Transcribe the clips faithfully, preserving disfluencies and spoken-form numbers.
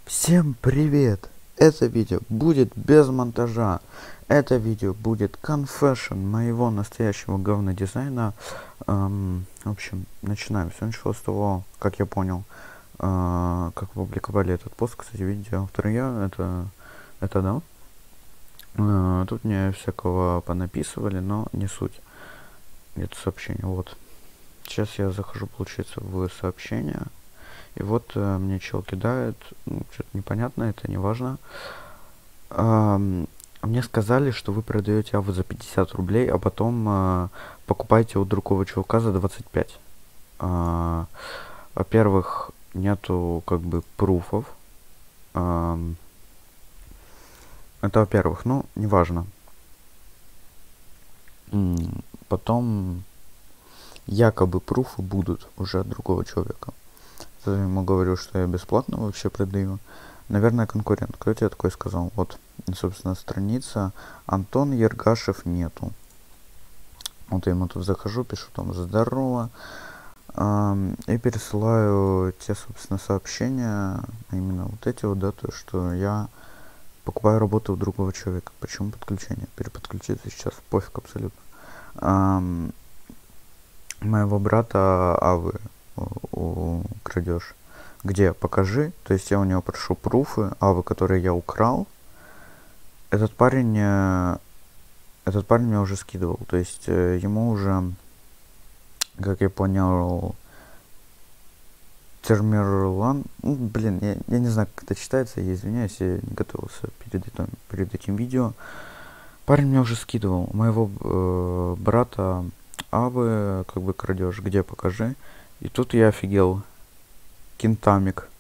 Всем привет! Это видео будет без монтажа. Это видео будет confession моего настоящего говна дизайна. Эм, в общем, начинаем. Все началось с того, как я понял, э, как опубликовали этот пост. Кстати, видео автор я, это, это да. Э, тут мне всякого понаписывали, но не суть. Это сообщение, вот. Сейчас я захожу, получается, в сообщение. И вот э, мне чел кидает, ну, что-то непонятно, это не важно. Эм, мне сказали, что вы продаете аву за пятьдесят рублей, а потом э, покупаете у другого чувака за двадцать пять. Э, во-первых, нету как бы пруфов. Эм, это во-первых, ну, неважно. М, Потом якобы пруфы будут уже от другого человека. Я ему говорю, что я бесплатно вообще продаю. Наверное, конкурент. Кто тебе такой сказал? Вот, собственно, страница. Антон Ергашев нету. Вот я ему тут захожу, пишу там здорово. Эм, и пересылаю те, собственно, сообщения. Именно вот эти вот, да, то, что я покупаю работу у другого человека. Почему подключение? Переподключиться сейчас. Пофиг абсолютно. Эм, моего брата Авы крадешь. Где? Покажи. То есть я у него прошу пруфы, авы, которые я украл. Этот парень, э, этот парень мне уже скидывал. То есть э, ему уже, как я понял, Термерлан. Ну, блин, я, я не знаю, как это читается. Я извиняюсь, я не готовился перед этим, перед этим видео. Парень мне уже скидывал. Моего э, брата авы, как бы крадешь. Где? Покажи. И тут я офигел. Кентамик.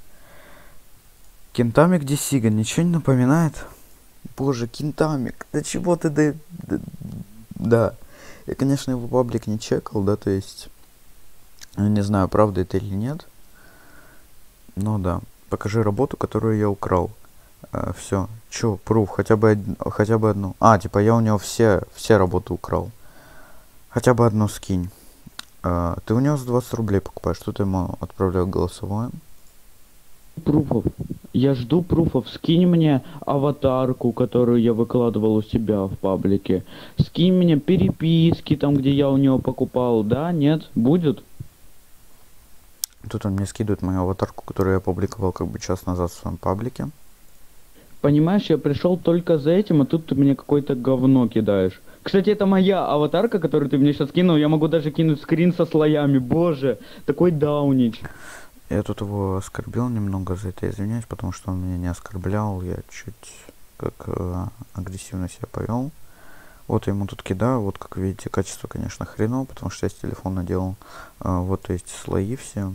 Кентамик Дисига. Ничего не напоминает? Боже, Кентамик. Да чего ты да, да... Да. Я, конечно, его паблик не чекал, да, то есть... Я не знаю, правда это или нет. Но да. Покажи работу, которую я украл. Э, все. Чё, пруф, хотя бы, од... хотя бы одну. А, типа я у него все, все работы украл. Хотя бы одну скинь. Uh, ты у него за двадцать рублей покупаешь, что ты ему отправляю голосовое? Пруфов. Я жду пруфов. Скинь мне аватарку, которую я выкладывал у себя в паблике. Скинь мне переписки, там, где я у него покупал. Да, нет? Будет? Тут он мне скидывает мою аватарку, которую я опубликовал как бы час назад в своем паблике. Понимаешь, я пришел только за этим, а тут ты мне какое-то говно кидаешь. Кстати, это моя аватарка, которую ты мне сейчас кинул. Я могу даже кинуть скрин со слоями. Боже, такой даунич. Я тут его оскорбил немного, за это извиняюсь, потому что он меня не оскорблял, я чуть как э, агрессивно себя повел. Вот я ему тут кидаю, вот как видите, качество, конечно, хреново, потому что я с телефона делал. Э, вот эти слои все.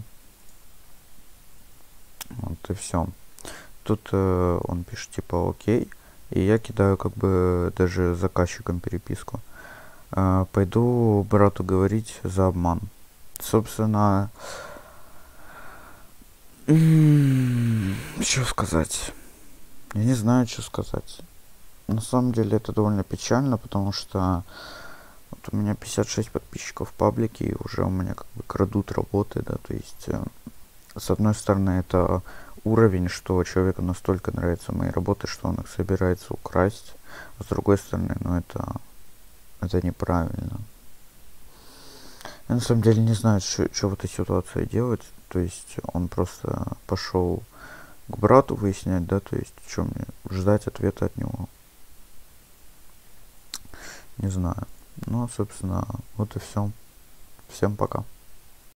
Вот и все. Тут э, он пишет типа окей, и я кидаю как бы даже заказчикам переписку. Э, пойду брату говорить за обман. Собственно, что сказать? Я не знаю, что сказать. На самом деле это довольно печально, потому что вот у меня пятьдесят шесть подписчиков в паблике, и уже у меня как бы крадут работы, да, то есть э, с одной стороны это уровень, что человеку настолько нравятся мои работы, что он их собирается украсть, а с другой стороны, ну это, это неправильно. Я на самом деле не знаю, что в этой ситуации делать. То есть он просто пошел к брату выяснять, да, то есть что мне ждать ответа от него. Не знаю. Ну, собственно, вот и все. Всем пока.